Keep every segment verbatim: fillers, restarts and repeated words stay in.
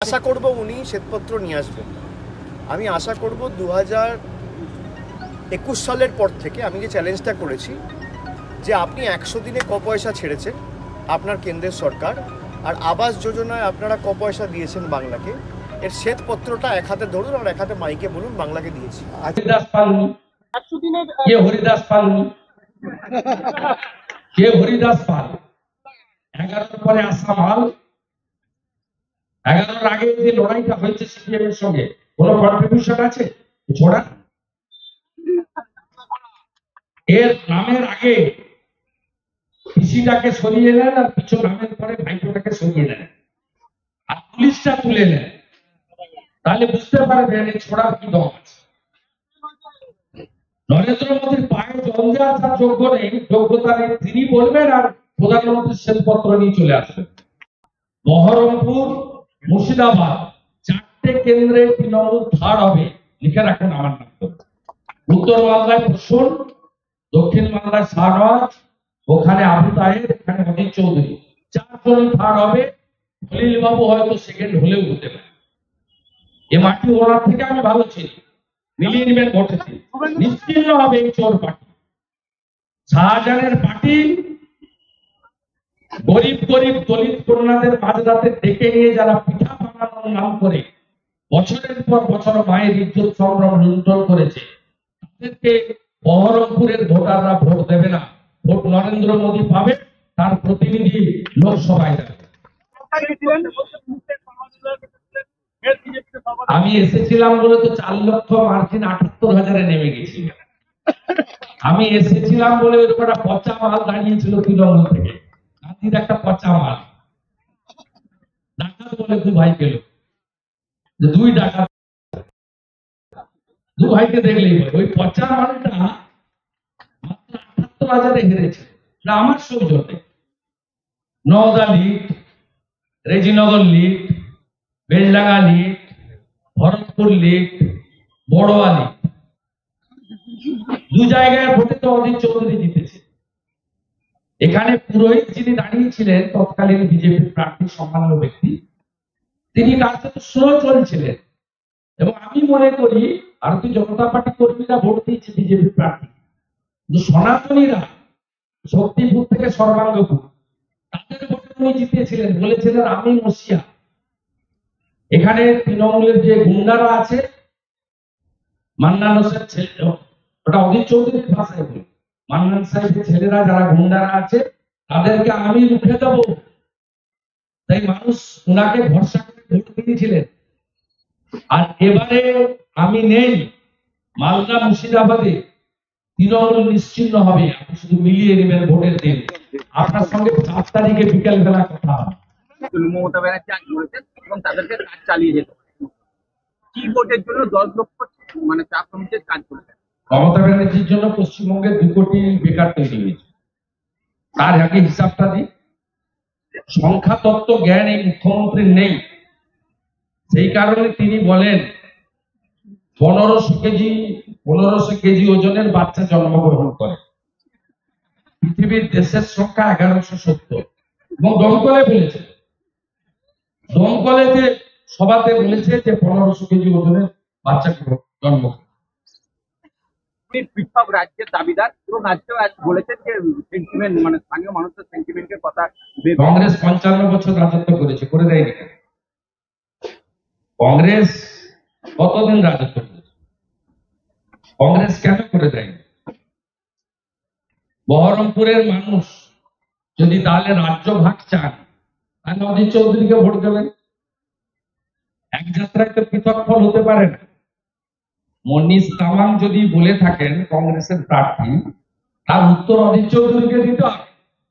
আশা করব উনি শ্বেতপত্র নিয়ে আসবেন। আমি আশা করব দু হাজার একুশ সালের পর থেকে আমি যে চ্যালেঞ্জটা করেছি যে আপনি একশো দিনে ক পয়সা ছেড়েছেন আপনার কেন্দ্রের সরকার, আর আবাস যোজনায় আপনারা ক পয়সা দিয়েছেন বাংলাকে, এর শ্বেতপত্রটা এক হাতে ধরুন আর এক হাতে মাইকে বলুন বাংলাকে দিয়েছি। হরিদাস পালনি কে হরিদাস পালনি কে হরিদাস পাল এগারোর পরে আসা মাল। এগারোর আগে যে লড়াইটা হয়েছে সিপিএম এর সঙ্গে কোনো কন্ট্রিবিউশন আছে? ছোড়া এর নামের আগে পিসিটাকে সরিয়ে নেন আর পিছু নামের পরে ভাইপোটাকে সরিয়ে নেন আর পুলিশটা তুলে নেন, তাহলে বুঝতে পারবেন এই ছোড়ার কি দম আছে। নরেন্দ্র মোদীর পায়ে জল দেওয়ার তার যোগ্য নেই, যোগ্যতা নেই, তিনি বলবেন আর প্রধানমন্ত্রীর শ্বেতপত্র নিয়ে চলে আসবেন। বহরমপুর, মুর্শিদাবাদ চারটে কেন্দ্রে তৃণমূল থার্ড হবে, লিখে রাখেন আমার নাম। উত্তর বাংলায় প্রসূন, দক্ষিণ বাংলায় শাহনওয়াজ, ওখানে আবু তাহের, এখানে অজিত চৌধুরী, চারজন থার্ড হবে। খলিল বাবু হয়তো সেকেন্ড হলেও হতে পারে। এ মাটি ওনার থেকে আমি ভালো ছিল, মিলিয়ে নেবেন ঘটেছে, নিশ্চিন্ন হবে এই চোর পার্টি। শাহজাহানের পার্টি গরিব গরিব দলিত কন্যাদের মাঝরাতে ডেকে নিয়ে যারা পিঠা বানানোর নাম করে বছরের পর বছর মায়ের ইজ্জত সম্ভ্রম লুণ্ঠন করেছে, তাদেরকে বহরমপুরের ভোটাররা ভোট দেবে না। ভোট নরেন্দ্র মোদী পাবে, তার প্রতিনিধি লোকসভায় যাবে। আমি এসেছিলাম বলে তো চার লক্ষ মার্জিন আটাত্তর হাজারে নেমে গেছি। আমি এসেছিলাম বলে ওরকম একটা পচা মাল দাঁড়িয়েছিল তৃণমূল থেকে, গান্ধীর একটা পচা মাল। ডাকাত বলে দু ভাই পেল, দুই ডাকাত দু ভাইকে দেখলেই বলে ওই পচা মালটা মাত্র আটাত্তর হাজারে হেরেছে। আমার সৌজন্যে Nowda lead, Rejinagar lead, Beldanga lead, Bharatpur lead, Baroa lead, দু জায়গায় ভোটে তো অজিত চৌধুরী জিতেছে। এখানে পুরোহিত যিনি দাঁড়িয়েছিলেন তৎকালীন বিজেপির প্রার্থী সম্মানীয় ব্যক্তি, তিনি তার সাথে স্লো চলছিলেন এবং আমি মনে করি ভারতীয় জনতা পার্টি কর্মীরা ভোট দিয়েছে বিজেপির প্রার্থী, কিন্তু সনাতনীরা শক্তিপুর থেকে সর্বাঙ্গপুর তাদের ভোটে উনি জিতেছিলেন, বলেছিলেন আমি মসিয়া। এখানে তৃণমূলের যে গুন্ডারা আছে, মান্নান হোসেন ছেলে, ওটা অজিত চৌধুরীর ভাষায় বলি, মান্নান সাহেবের ছেলেরা যারা গুন্ডারা আছে তাদেরকে আমি রুখে দেব, তাই মানুষ ওনাকে ভরসা করে ভোট দিয়েছিলেন। আর এবারে আমি নেই, মালদা মুর্শিদাবাদে তৃণমূল নিশ্চিন্ন হবে। আপনি শুধু মিলিয়ে নেবেন ভোটের দিন। আপনার সঙ্গে চার তারিখে বিকেল বেলা কথা হবে। মমতা ব্যানার্জি আজ বলেছেন এবং তাদেরকে কাজ চালিয়ে যেতে কি ভোটের জন্য দশ লক্ষ মানে চা শ্রমিকের কাজ করেছেন। মমতা ব্যানার্জির জন্য পশ্চিমবঙ্গে দু কোটি বেকার তৈরি হয়েছে। তার আগে হিসাবটা দিই। সংখ্যা তত্ত্ব জ্ঞান এই মুখ্যমন্ত্রীর নেই, সেই কারণে তিনি বলেন পনেরোশো কেজি পনেরোশো কেজি ওজনের বাচ্চা জন্মগ্রহণ করে। পৃথিবীর দেশের সংখ্যা এগারোশো সত্তর এবং দমকলে বলেছে, দমকলে যে সভাতে বলেছে যে পনেরোশো কেজি ওজনের বাচ্চা জন্ম। পৃথক রাজ্যের দাবিদার এবং রাজ্য বলেছেন যে সেন্টিমেন্ট মানে স্থানীয় মানুষের সেন্টিমেন্টের কথা। কংগ্রেস পঞ্চান্ন বছর রাজত্ব করেছে, করে দেয়নি। কংগ্রেস কতদিন রাজত্ব করেছে, কংগ্রেস কেন করে দেয়নি? বহরমপুরের মানুষ যদি তাহলে রাজ্য ভাগ চান, তাহলে অজিত চৌধুরীকে ভোট দেবেন। এক যাত্রায় তো পৃথক ফল হতে পারে না। মনীষ তামাং যদি বলে থাকেন কংগ্রেসের প্রার্থী, তার উত্তর অজিত চৌধুরীকে দিতে হবে।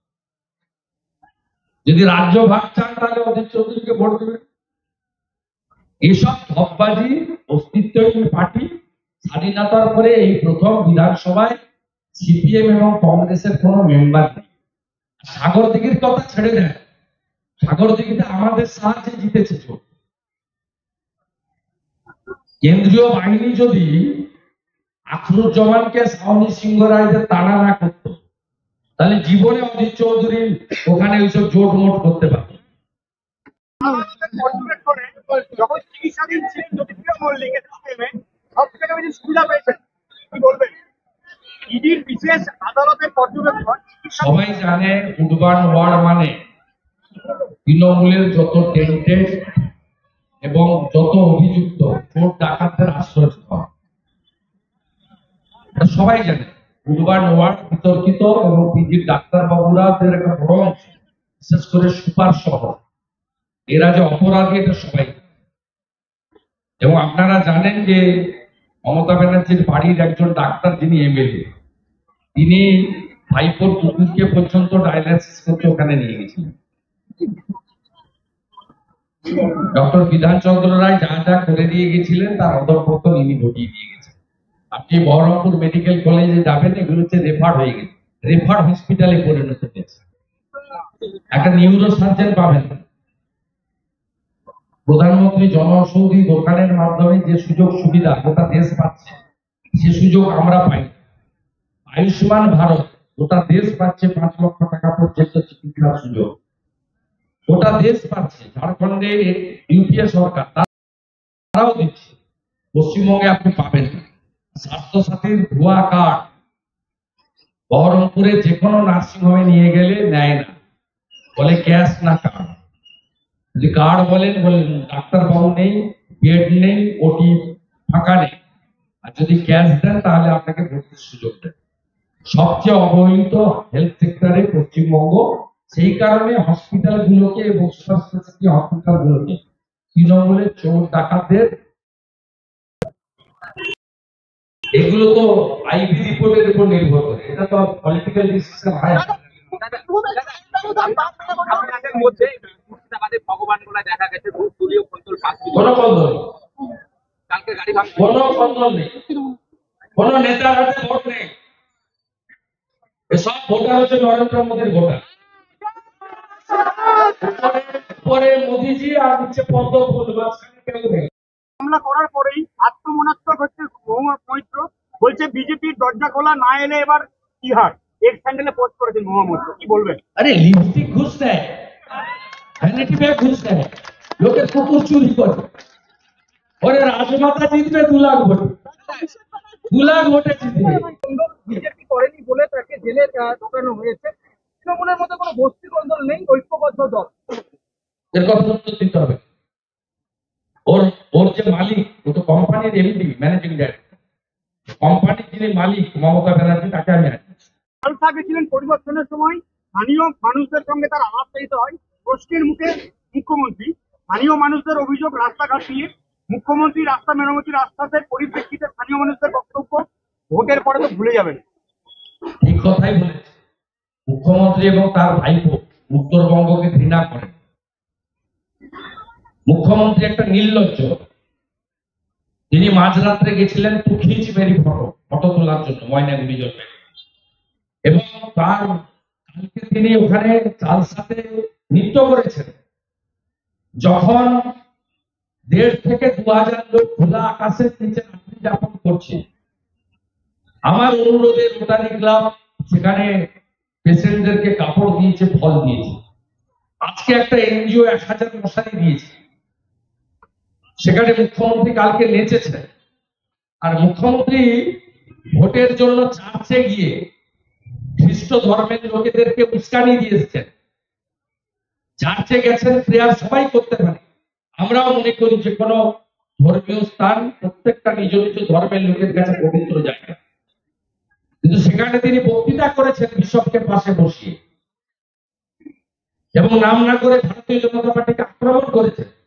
যদি রাজ্য ভাগ চান তাহলে অজিত চৌধুরীকে ভোট দেবেন। এসব ধপবাজি অস্তিত্বহীন পার্টি। স্বাধীনতার পরে এই প্রথম বিধানসভায় সিপিএম এবং কংগ্রেসের কোন মেম্বার নেই। সাগর দিঘির কথা ছেড়ে দেন, সাগর দিঘিতে আমাদের সাহায্যে জিতেছে। কেন্দ্রীয় বাহিনী যদি আখরুজ্জামানকে সাউনি সিংহ রায়দের তাড়া না করত, তাহলে জীবনে অজিত চৌধুরী ওখানে ওইসব জোট মোট করতে পারত। যখন চিকিৎসাধীন ছিলেন জ্যোতিপ্রিয় মল্লিক এসএসকেএমে সব থেকে বেশি সুবিধা পেয়েছেন, কি বলবেন? ইডির বিশেষ আদালতের পর্যবেক্ষণ সবাই জানে উডবান ওয়ার্ড মানে তৃণমূলের যত টেন্টেড এবং যত অভিযুক্ত চোর ডাকাতদের আশ্রয়স্থল, এটা সবাই জানে। উডবান ওয়ার্ড বিতর্কিত এবং পিজির ডাক্তারবাবুরা একটা বড় অংশ, বিশেষ করে সুপার সহ এরা যে অপরাধী এটা সবাই জানে। এবং আপনারা জানেন যে মমতা ব্যানার্জির বাড়ির একজন ডাক্তার যিনি এমএলএ, তিনি ভাইপোর কুকুরকে পর্যন্ত ডায়ালাইসিস করতে ওখানে নিয়ে গেছিলেন। ডক্টর বিধানচন্দ্র রায় যা যা করে দিয়ে গেছিলেন তার অধঃপতন ইনি ঘটিয়ে দিয়ে গেছেন। আপনি বহরমপুর মেডিকেল কলেজে যাবেন, এগুলো হচ্ছে রেফার হয়ে গেছে, রেফার হসপিটালে পরিণত হয়েছে। একটা নিউরো সার্জন পাবেন। প্রধানমন্ত্রী জনঔষধি দোকানের মাধ্যমে যে সুযোগ সুবিধা গোটা দেশ পাচ্ছে, সে সুযোগ আমরা পাই। আয়ুষ্মান ভারত গোটা দেশ পাচ্ছে পাঁচ লক্ষ টাকা পর্যন্ত চিকিৎসার সুযোগ, গোটা দেশ পাচ্ছে। ঝাড়খণ্ডে ইউপিএ সরকার তারাও দিচ্ছে, পশ্চিমবঙ্গে আপনি পাবেন না। স্বাস্থ্য সাথীর ভুয়া কার্ড বহরমপুরে যে কোনো নার্সিং হোমে নিয়ে গেলে নেয় না, বলে ক্যাশ না কার্ড। যদি কার্ড বলেন বলেন ডাক্তার বাবু নেই, বেড নেই, ওটি ফাঁকা নেই। আর যদি ক্যাশ দেন তাহলে আপনাকে ভর্তির সুযোগ দেন। সবচেয়ে অবহেলিত হেলথ সেক্টরে পশ্চিমবঙ্গ, সেই কারণে হসপিটাল গুলোকে এবং সুপার স্পেশালিটি হসপিটাল গুলোকে তৃণমূলের চোর ডাকাতদের, এগুলো তো আইভি রিপোর্টের উপর নির্ভর করে, এটা তো পলিটিক্যাল ডিসিশন হয় না। আপনাদের মধ্যে মুর্শিদাবাদে ভগবান গোলা দেখা গেছে ভোট দলীয় কন্ট্রোল পাচ্ছিল, কোনো কন্দল নেই, কালকে গাড়ি ভাঙছে, কোনো কন্দল নেই, কোনো নেতার হাতে ভোট নেই। এসব ভোটার হচ্ছে নরেন্দ্র মোদীর ভোটার। উপরে মোদীজি আর নিচে পদ্ম ফুল, মাঝখানে কেউ নেই। হামলা করার পরেই আত্মমনাত্মক হচ্ছে মহুয়া মৈত্র, বলছে বিজেপির দরজা খোলা না এলে এবার তিহার। এক্স হ্যান্ডেলে পোস্ট করেছেন মহুয়া মৈত্র, কি বলবেন? আরে লিপস্টিক ঘুষ দেয়, ভ্যানিটি ব্যাগ ঘুষ দেয়, লোকের কুকুর চুরি করে। ওরে রাজমাতা জিতবে দু লাখ ভোটে, দু লাখ ভোটে জিতবে। বিজেপি করেনি বলে তাকে জেলে আহ, ঢোকানো হয়েছে। তৃণমূলের মধ্যে কোনো গোষ্ঠী কন্দল নেই, ঐক্যবদ্ধ দল। এর কথা উত্তর দিতে হবে। ওর ওর যে মালিক, ও তো কোম্পানির এমডি, ম্যানেজিং ডাইরেক্টর। কোম্পানির যিনি মালিক মমতা ব্যানার্জি, তাকে আমি আনি। আলফা গেছিলেন পরিবর্তনের সময়, স্থানীয় মানুষদের সঙ্গে তার আলাপ চাইতে হয়। প্রশ্নের মুখে মুখ্যমন্ত্রী, স্থানীয় মানুষদের অভিযোগ রাস্তাঘাট নিয়ে। মুখ্যমন্ত্রী রাস্তা মেরামতির আশ্বাসের পরিপ্রেক্ষিতে স্থানীয় মানুষদের বক্তব্য, ভোটের পরে তো ভুলে যাবেন। ঠিক কথাই বলেছে। মুখ্যমন্ত্রী এবং তার ভাইপো উত্তরবঙ্গকে ঘৃণা করেন। মুখ্যমন্ত্রী একটা নির্লজ্জ। তিনি মাঝরাত্রে গেছিলেন তুখিচ মেরি ফটো ফটো তোলার জন্য ময়নাগুড়ি জন্মে, এবং তার কালকে তিনি ওখানে চালসাতে নৃত্য করেছেন। যখন দেড় থেকে দু হাজার লোক খোলা আকাশের নিচে রাত্রি যাপন করছে, আমার অনুরোধে রোটারি ক্লাব সেখানে পেশেন্টদেরকে কাপড় দিয়েছে, ফল দিয়েছে। আজকে একটা এনজিও এক হাজার মশারি দিয়েছে। সেখানে মুখ্যমন্ত্রী কালকে নেচেছেন। আর মুখ্যমন্ত্রী ভোটের জন্য চার্চে গিয়ে খ্রিস্ট ধর্মের লোকেদেরকে উস্কানি দিয়েছেন। চার্চে গেছেন, প্রেয়ার সবাই করতে পারে। আমরাও মনে করি যে কোনো ধর্মীয় স্থান প্রত্যেকটা নিজ নিজ ধর্মের লোকের কাছে পবিত্র জায়গা, কিন্তু সেখানে তিনি বক্তৃতা করেছেন বিশপকে পাশে বসিয়ে, এবং নাম না করে ভারতীয় জনতা পার্টিকে আক্রমণ করেছেন।